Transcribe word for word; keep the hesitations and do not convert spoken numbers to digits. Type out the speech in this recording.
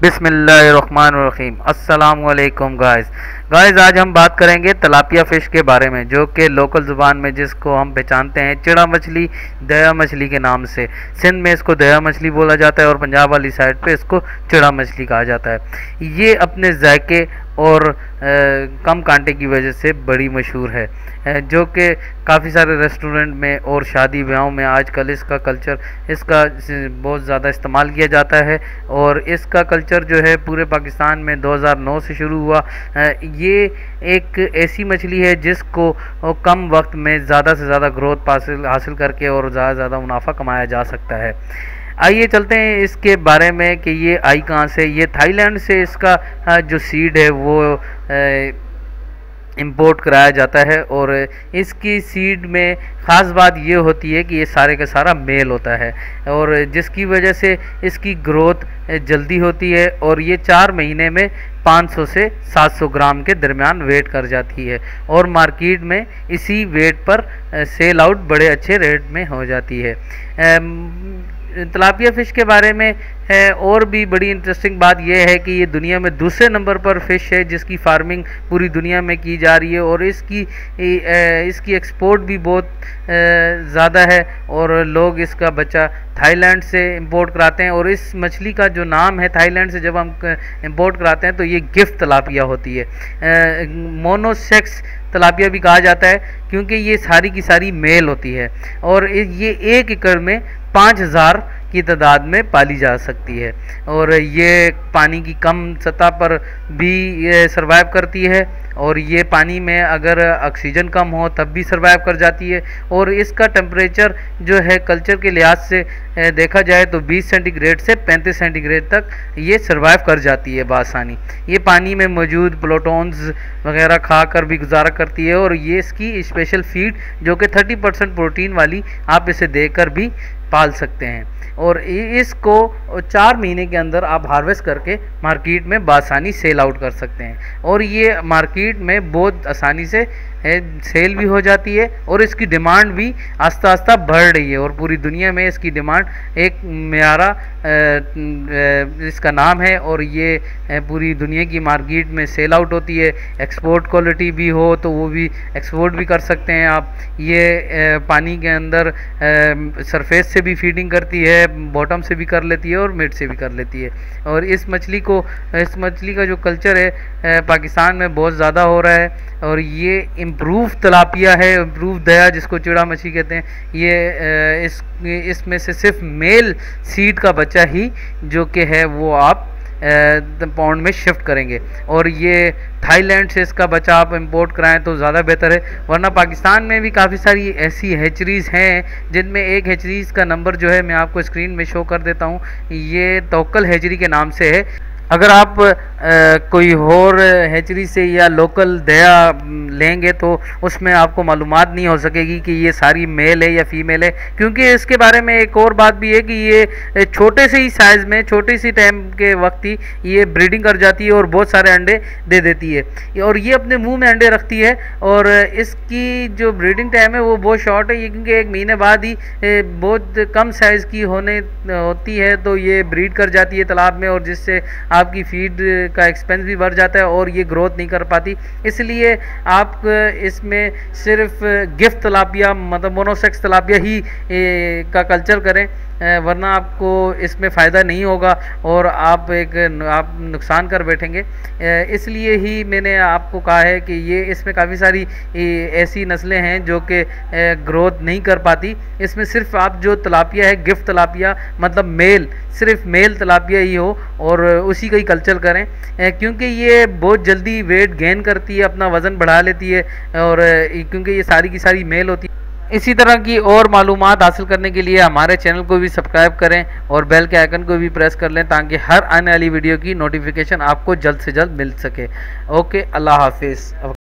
बिस्मिल्लाहिर्रहमानिर्रहीम। अस्सलाम वालेकुम गाइस गाइस आज हम बात करेंगे तलापिया फ़िश के बारे में, जो कि लोकल ज़ुबान में जिसको हम पहचानते हैं चिड़ा मछली, दया मछली के नाम से। सिंध में इसको दया मछली बोला जाता है और पंजाब वाली साइड पे इसको चिड़ा मछली कहा जाता है। ये अपने जायके और आ, कम कांटे की वजह से बड़ी मशहूर है, जो कि काफ़ी सारे रेस्टोरेंट में और शादी ब्याहों में आजकल इसका कल्चर इसका बहुत ज़्यादा इस्तेमाल किया जाता है। और इसका कल्चर जो है पूरे पाकिस्तान में दो हज़ार नौ से शुरू हुआ। ये एक ऐसी मछली है जिसको कम वक्त में ज़्यादा से ज़्यादा ग्रोथ हासिल हासिल करके और ज़्यादा से ज़्यादा मुनाफा कमाया जा सकता है। आइए चलते हैं इसके बारे में कि ये आई कहाँ से। ये थाईलैंड से इसका जो सीड है वो इंपोर्ट कराया जाता है, और इसकी सीड में ख़ास बात ये होती है कि ये सारे का सारा मेल होता है, और जिसकी वजह से इसकी ग्रोथ जल्दी होती है। और ये चार महीने में पाँच सौ से सात सौ ग्राम के दरमियान वेट कर जाती है, और मार्केट में इसी वेट पर सेल आउट बड़े अच्छे रेट में हो जाती है। तिलापिया फ़िश के बारे में है और भी बड़ी इंटरेस्टिंग बात यह है कि ये दुनिया में दूसरे नंबर पर फ़िश है जिसकी फार्मिंग पूरी दुनिया में की जा रही है, और इसकी इसकी एक्सपोर्ट भी बहुत ज़्यादा है, और लोग इसका बच्चा थाईलैंड से इंपोर्ट कराते हैं। और इस मछली का जो नाम है थाईलैंड से जब हम इंपोर्ट कराते हैं तो ये गिफ्ट तिलापिया होती है। मोनोसेक्स तिलापिया भी कहा जाता है क्योंकि ये सारी की सारी मेल होती है, और ये एक एकड़ में पाँच हज़ार की तादाद में पाली जा सकती है। और ये पानी की कम सतह पर भी ये सर्वाइव करती है, और ये पानी में अगर ऑक्सीजन कम हो तब भी सर्वाइव कर जाती है। और इसका टेम्परेचर जो है कल्चर के लिहाज से देखा जाए तो बीस सेंटीग्रेड से पैंतीस सेंटीग्रेड तक ये सर्वाइव कर जाती है बआसानी। ये पानी में मौजूद प्रोटॉन्स वगैरह खाकर भी गुजारा करती है, और ये इसकी स्पेशल फीड जो कि तीस परसेंट प्रोटीन वाली आप इसे देकर भी पाल सकते हैं। और इसको चार महीने के अंदर आप हार्वेस्ट करके मार्केट में बआसानी सेल आउट कर सकते हैं, और ये मार्केट में बहुत आसानी से सेल भी हो जाती है, और इसकी डिमांड भी आस्ता आस्ता बढ़ रही है। और पूरी दुनिया में इसकी डिमांड एक म्यारा इसका नाम है, और ये पूरी दुनिया की मार्केट में सेल आउट होती है। एक्सपोर्ट क्वालिटी भी हो तो वो भी एक्सपोर्ट भी कर सकते हैं आप। ये पानी के अंदर सरफेस से भी फीडिंग करती है, बॉटम से भी कर लेती है और मिड से भी कर लेती है। और इस मछली को इस मछली का जो कल्चर है पाकिस्तान में बहुत ज़्यादा हो रहा है, और ये इम्प्रूव तिलापिया है, इम्प्रूव दया जिसको चिड़ा मछली कहते हैं। ये इस इसमें से सिर्फ मेल सीड का बच्चा ही जो कि है वो आप पौंड में शिफ्ट करेंगे, और ये थाईलैंड से इसका बच्चा आप इंपोर्ट कराएं तो ज़्यादा बेहतर है। वरना पाकिस्तान में भी काफ़ी सारी ऐसी हैचरीज़ हैं जिनमें एक हैचरीज़ का नंबर जो है मैं आपको स्क्रीन में शो कर देता हूँ। ये तोक्कल हैचरी के नाम से है। अगर आप आ, कोई और हैचरी से या लोकल दया लेंगे तो उसमें आपको मालूमात नहीं हो सकेगी कि ये सारी मेल है या फीमेल है, क्योंकि इसके बारे में एक और बात भी है कि ये छोटे से ही साइज़ में छोटे सी टाइम के वक्त ही ये ब्रीडिंग कर जाती है और बहुत सारे अंडे दे देती है, और ये अपने मुंह में अंडे रखती है। और इसकी जो ब्रीडिंग टाइम है वो बहुत शॉर्ट है, ये क्योंकि एक महीने बाद ही बहुत कम साइज़ की होने होती है तो ये ब्रीड कर जाती है तालाब में, और जिससे आपकी फीड का एक्सपेंस भी बढ़ जाता है और ये ग्रोथ नहीं कर पाती। इसलिए आप इसमें सिर्फ गिफ्ट तिलापिया मतलब मोनोसेक्स तिलापिया ही का कल्चर करें, वरना आपको इसमें फ़ायदा नहीं होगा और आप एक आप नुकसान कर बैठेंगे। इसलिए ही मैंने आपको कहा है कि ये इसमें काफ़ी सारी ऐसी नस्लें हैं जो कि ग्रोथ नहीं कर पाती। इसमें सिर्फ आप जो तिलापिया है गिफ्ट तिलापिया मतलब मेल, सिर्फ मेल तिलापिया ही हो और उसी का ही कल्चर करें, क्योंकि ये बहुत जल्दी वेट गेन करती है, अपना वज़न बढ़ा लेती है, और क्योंकि ये सारी की सारी मेल होती है। इसी तरह की और मालूमात हासिल करने के लिए हमारे चैनल को भी सब्सक्राइब करें और बेल के आइकन को भी प्रेस कर लें ताकि हर आने वाली वीडियो की नोटिफिकेशन आपको जल्द से जल्द मिल सके। ओके, अल्लाह हाफिज़।